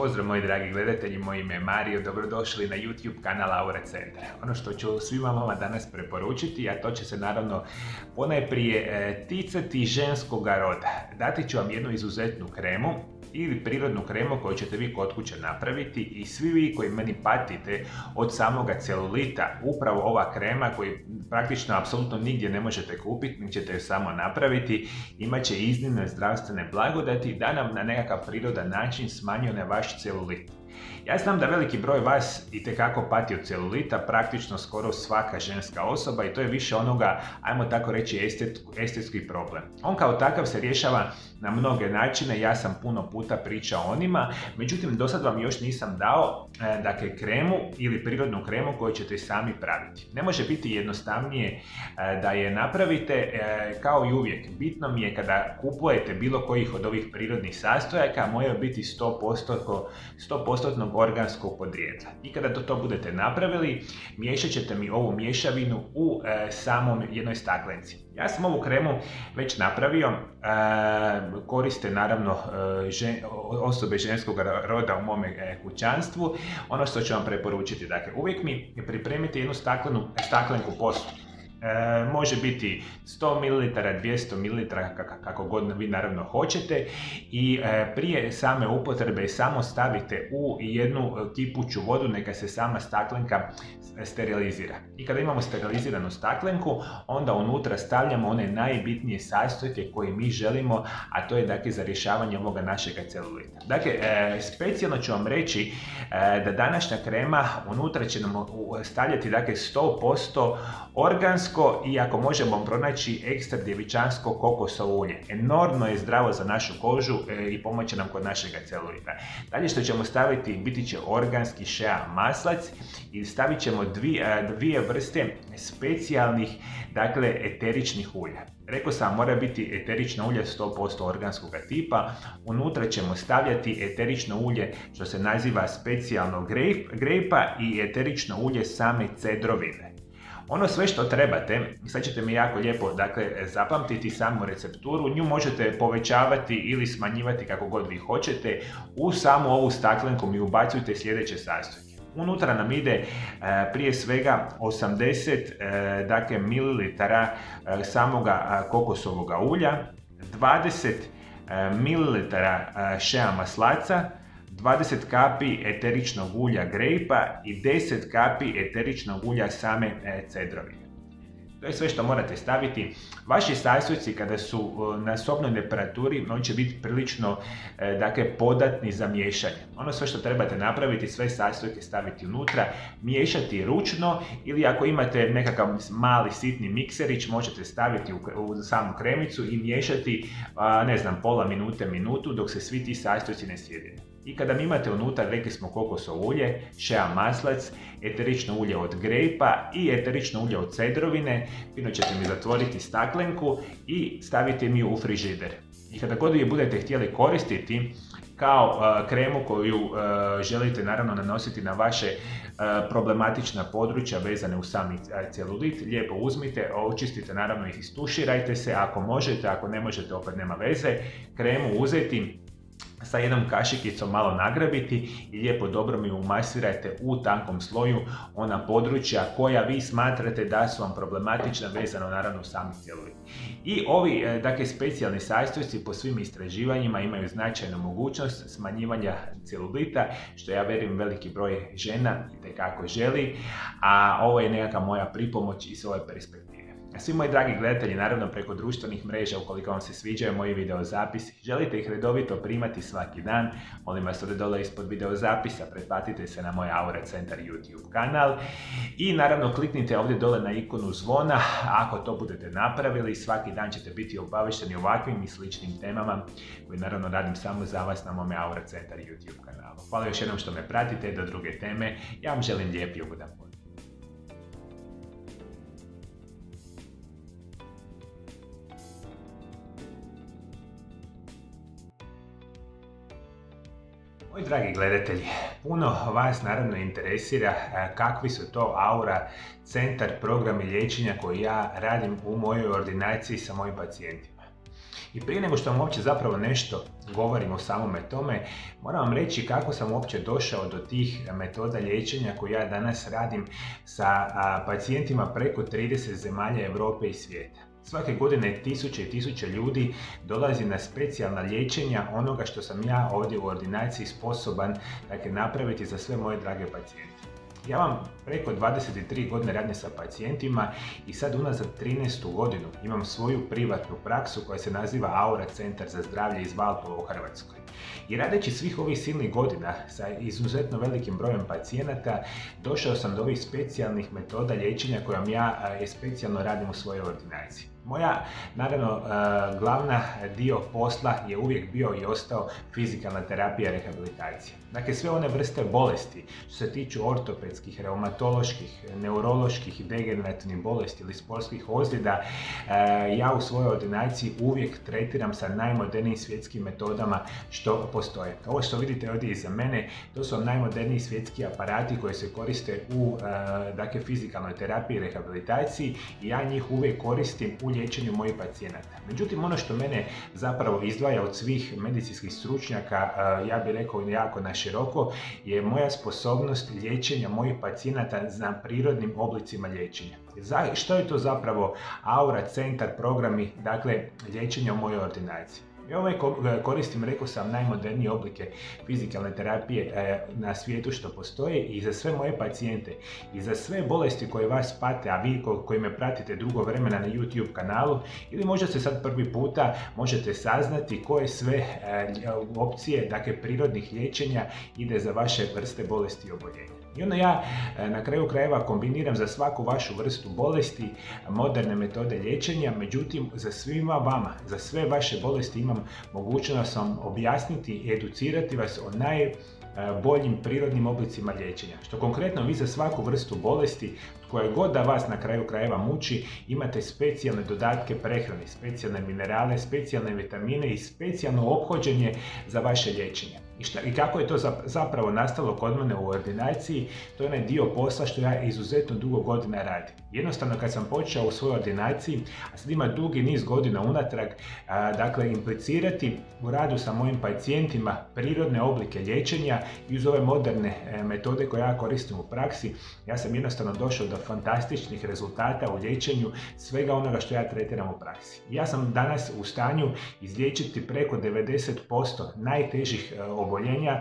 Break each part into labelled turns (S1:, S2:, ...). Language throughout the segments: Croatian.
S1: pozdrav moji dragi gledatelji, moje ime je Mario, dobrodošli na YouTube kanal Aura Centar. Ono što ću svima vama danas preporučiti, a to će se naravno ponajprije ticati ženskoga roda. Dati ću vam jednu izuzetnu kremu ili prirodnu kremu koju ćete vi kod kuće napraviti i svi vi koji meni patite od samoga celulita, upravo ova krema koju praktično apsolutno nigdje ne možete kupiti, ni ćete ju samo napraviti, imat će iznimne zdravstvene blagodati da nam na nekakav prirodan način smanjuje na vaš celulit. Ja znam da veliki broj vas itekako pati od celulita, praktično skoro svaka ženska osoba, i to je više onoga, ajmo tako reći, estetski problem. On kao takav se rješava na mnoge načine, ja sam puno puta pričao o njima, međutim do sad vam još nisam dao dakle kremu ili prirodnu kremu koju ćete sami praviti. Ne može biti jednostavnije da je napravite, kao i uvijek. Bitno mi je kada kupujete bilo kojih od ovih prirodnih sastojaka, moraju biti 100% organskog podrijetla. I kada to budete napravili, miješat ćete mi ovu mješavinu u samom jednoj staklenci. Ja sam ovu kremu već napravio, koriste naravno osobe ženskog roda u mome kućanstvu. Ono što ću vam preporučiti, dakle, uvijek mi pripremite jednu staklenku posudu. Može biti 100 ml, 200 ml, kako god vi naravno hoćete, i prije same upotrebe samo stavite u jednu kipuću vodu, neka se sama staklenka sterilizira. I kada imamo steriliziranu staklenku, onda unutra stavljamo one najbitnije sastojke koje mi želimo, a to je dakle za rješavanje ovoga našega celulita. Dakle, specijalno ću vam reći da današnja krema unutra će nam stavljati dakle 100% organsko, i ako možemo pronaći ekstra djevičansko kokosovo ulje. Enormno je zdravo za našu kožu i pomoće nam kod našega celulita. Dalje što ćemo staviti, biti će organski shea maslac, i stavit ćemo dvije vrste specijalnih, dakle, eteričnih ulja. Rekao sam, mora biti eterično ulje 100% organskog tipa. Unutra ćemo stavljati eterično ulje što se naziva specijalno grejpa i eterično ulje same cedrovine. Ono sve što trebate, sad ćete mi jako lijepo zapamtiti samu recepturu, nju možete povećavati ili smanjivati kako god vi hoćete. U samu ovu staklenku mi ubacujte sljedeće sastojke. Unutra nam ide prije svega 80 ml samoga kokosovoga ulja, 20 ml shea maslaca, 20 kapi eteričnog ulja grejpa i 10 kapi eteričnog ulja same cedrovine. To je sve što morate staviti. Vaši sastojci kada su na sobnoj temperaturi, on će biti prilično podatni za miješanje. Ono sve što trebate napraviti, sve sastojke staviti unutra, miješati ručno, ili ako imate nekakav mali sitni mikserić, možete staviti u samu kremicu i miješati, ne znam, pola minute, minutu, dok se svi ti sastojci ne sjedine. I kada mi imate unutra, rekli smo, kokosovo ulje, shea maslac, eterično ulje od grejpa i eterično ulje od cedrovine, fino ćete mi zatvoriti staklenku i staviti mi u frižider. I kada god je budete htjeli koristiti kao kremu koju želite naravno nanositi na vaše problematična područja vezane u sami celulit, lijepo uzmite, očistite, naravno ih istuširajte se, ako možete, ako ne možete, opet nema veze, kremu uzeti, sa jednom kašikicom malo nagrabiti i lijepo dobro mi umasirajte u tankom sloju ona područja koja vi smatrate da su vam problematična, vezano naravno u sami celulit. I ovi specijalni sastojci po svim istraživanjima imaju značajnu mogućnost smanjivanja celulita, što ja vjerujem veliki broj žena itekako želi, a ovo je nekakva moja pripomoć iz ove perspektive. Svi moji dragi gledatelji, naravno preko društvenih mreža, ukoliko vam se sviđaju moji videozapisi, želite ih redovito primati svaki dan, molim vas ovdje dole ispod videozapisa pretplatite se na moj Aura Centar YouTube kanal i naravno kliknite ovdje dole na ikonu zvona. Ako to budete napravili, svaki dan ćete biti obavešteni ovakvim i sličnim temama koje naravno radim samo za vas na mome Aura Centar YouTube kanalu. Hvala još jednom što me pratite do druge teme. Ja vam želim lijep i ugodan put. Moji dragi gledatelji, puno vas naravno interesira kakvi su to Aura Centar programi liječenja koji ja radim u mojoj ordinaciji sa mojim pacijentima. I prije nego što vam uopće zapravo nešto govorim o samome tome, moram vam reći kako sam uopće došao do tih metoda liječenja koje ja danas radim sa pacijentima preko 30 zemalja Europe i svijeta. Svake godine tisuće i tisuće ljudi dolazi na specijalna liječenja onoga što sam ja ovdje u ordinaciji sposoban napraviti za sve moje drage pacijente. Ja vam preko 23 godine radim sa pacijentima i sad unazad 13. godinu imam svoju privatnu praksu koja se naziva Aura Centar za zdravlje iz Valpova u Hrvatskoj. I radeći svih ovih silnih godina sa izuzetno velikim brojem pacijenata, došao sam do ovih specijalnih metoda liječenja kojom ja specijalno radim u svojoj ordinaciji. Moja, naravno, glavna dio posla je uvijek bio i ostao fizikalna terapija i rehabilitacija. Dakle, sve one vrste bolesti što se tiču ortopedskih, reumatoloških, neuroloških i degenerativnih bolesti ili sportskih ozljeda, ja u svojoj ordinaciji uvijek tretiram sa najmodernijim svjetskim metodama što postoje. Ovo što vidite ovdje iza mene, to su najmoderniji svjetski aparati koji se koriste u fizikalnoj terapiji i rehabilitaciji i ja njih uvijek koristim u liječenju mojih pacijenata. Međutim, ono što mene zapravo izdvaja od svih medicinskih stručnjaka, ja bih rekao jako na široko, je moja sposobnost liječenja mojih pacijenata na prirodnim oblicima liječenja. Što je to zapravo Aura Centar programi, liječenja u mojoj ordinaciji? Ja uvijek koristim, rekao sam, najmodernije oblike fizikalne terapije na svijetu što postoje i za sve moje pacijente i za sve bolesti koje vas pate, a vi koji me pratite dugo vremena na YouTube kanalu ili možda se sad prvi puta možete saznati koje sve opcije, prirodnih liječenja ide za vaše vrste bolesti i oboljenja. I onda ja na kraju krajeva kombiniram za svaku vašu vrstu bolesti moderne metode liječenja, međutim za svima vama, za sve vaše bolesti imam mogućnost vam objasniti i educirati vas o najboljim prirodnim oblicima liječenja. Što konkretno vi za svaku vrstu bolesti, koja god da vas na kraju krajeva muči, imate specijalne dodatke prehrane, specijalne minerale, specijalne vitamine i specijalno ophođenje za vaše liječenje. I kako je to zapravo nastalo kod mene u ordinaciji, to je onaj dio posla što ja izuzetno dugo godina radim. Jednostavno kad sam počeo u svojoj ordinaciji, a sad ima dugi niz godina unatrag, implicirati u radu sa mojim pacijentima prirodne oblike liječenja i uz ove moderne metode koje ja koristim u praksi, ja sam jednostavno došao do fantastičnih rezultata u liječenju svega onoga što ja tretiram u praksi. Ja sam danas u stanju izliječiti preko 90% najtežih oboljenja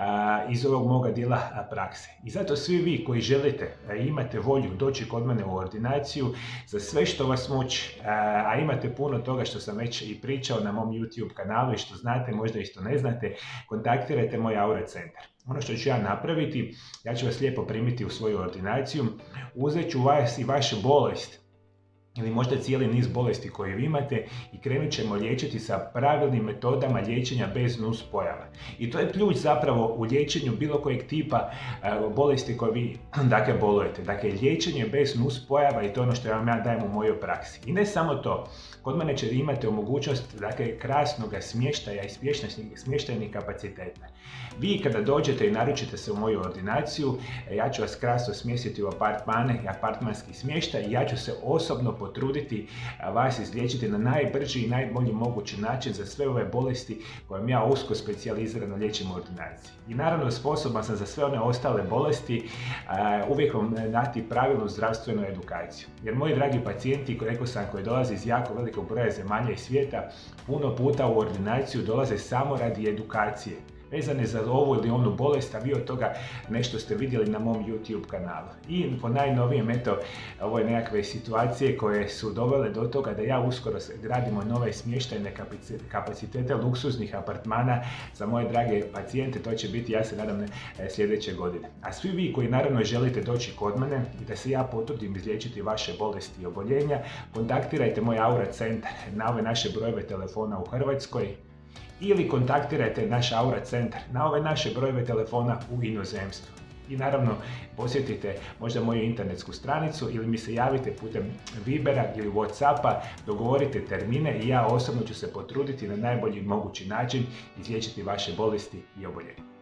S1: iz ovog moga dijela prakse. I zato svi vi koji želite, imate volju doći kod mene u ordinaciju za sve što vas muči, a imate puno toga što sam već i pričao na mom YouTube kanalu i što znate, možda i što ne znate, kontaktirajte moj Aura Centar. Ono što ću ja napraviti, ja ću vas lijepo primiti u svoju ordinaciju, uzet ću vas i vašu bolest ili možda cijeli niz bolesti koje vi imate i krenut ćemo liječiti sa pravilnim metodama liječenja bez nuspojava. I to je ključ zapravo u liječenju bilo kojeg tipa bolesti koje vi bolujete. Dakle, liječenje bez nuspojava i to je ono što ja vam dajem u mojoj praksi. I ne samo to, kod mene ćete imati mogućnost krasnog smještaja i smještajnih kapaciteta. Vi kada dođete i naručite se u moju ordinaciju, ja ću vas krasno smjestiti u apartmane i apartmanski smještaj i ja ću se osobno potruditi vas izliječiti na najbrži i najbolji mogući način za sve ove bolesti kojim ja usko specijalizirano liječim u ordinaciji. I naravno sposoban sam za sve one ostale bolesti uvijek vam dati pravilnu zdravstvenu edukaciju. Jer moji dragi pacijenti, rekao sam, koji dolaze iz jako velikog broja zemalja i svijeta, puno puta u ordinaciju dolaze samo radi edukacije, vezane za ovu ili onu bolest, a vi od toga nešto ste vidjeli na mom YouTube kanalu. I po najnovijem, ove nekakve situacije koje su dovele do toga da ja uskoro gradimo nove smještajne kapacitete luksuznih apartmana za moje drage pacijente, to će biti, ja se nadam, sljedeće godine. A svi vi koji naravno želite doći kod mene i da se ja potrudim izliječiti vaše bolesti i oboljenja, kontaktirajte moj Aura Centar na ove naše brojeve telefona u Hrvatskoj, ili kontaktirajte naš Aura Centar na ove naše brojeve telefona u inozemstvu. I naravno posjetite možda moju internetsku stranicu ili mi se javite putem Vibera ili Whatsappa, dogovorite termine i ja osobno ću se potruditi na najbolji mogući način izliječiti vaše bolesti i oboljenja.